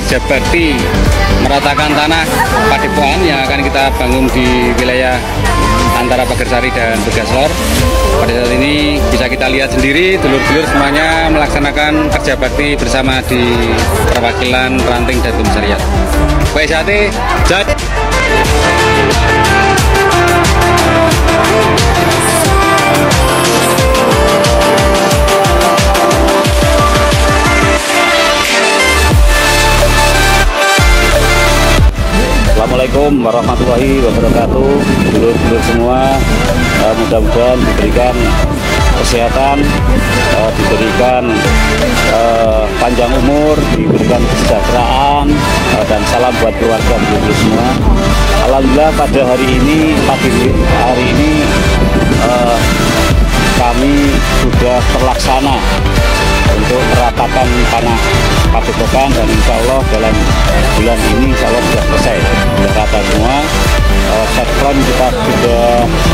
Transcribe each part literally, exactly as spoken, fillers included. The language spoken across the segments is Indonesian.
kerja bakti meratakan tanah Padepokan yang akan kita bangun di wilayah antara Pagersari dan Begasor. Pada saat ini bisa kita lihat sendiri dulur-dulur semuanya melaksanakan kerja bakti bersama di perwakilan Ranting dan Komisariat. P S A T Jaya. Assalamualaikum warahmatullahi wabarakatuh. Dulur-dulur semua, uh, mudah-mudahan diberikan kesehatan, uh, diberikan uh, panjang umur, diberikan kesejahteraan, uh, dan salam buat keluarga dulur semua. Alhamdulillah pada hari ini, pagi hari ini uh, kami sudah terlaksana untuk meratakan tanah Padepokan, dan insya Allah dalam bulan ini insya Allah sudah selesai, sudah rata semua. Uh, Setplan kita sudah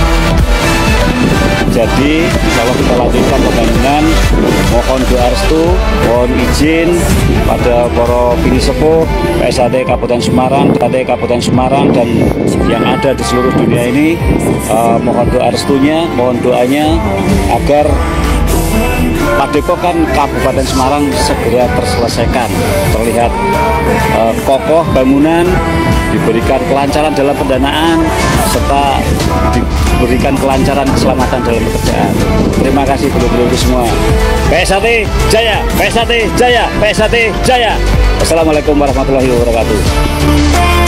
jadi, insya Allah kita lanjutkan pembangunan. Mohon doa restu, mohon izin pada para bini sepuh P S A T Kabupaten Semarang, P S A T Kabupaten Semarang dan yang ada di seluruh dunia ini. Uh, mohon doa restunya, mohon doanya agar Padepokan Kabupaten Semarang segera terselesaikan, terlihat uh, kokoh bangunan, diberikan kelancaran dalam pendanaan, serta diberikan kelancaran keselamatan dalam pekerjaan. Terima kasih dulur-dulur semua. P S A T Jaya, P S A T Jaya, P S A T Jaya. Wassalamualaikum warahmatullahi wabarakatuh.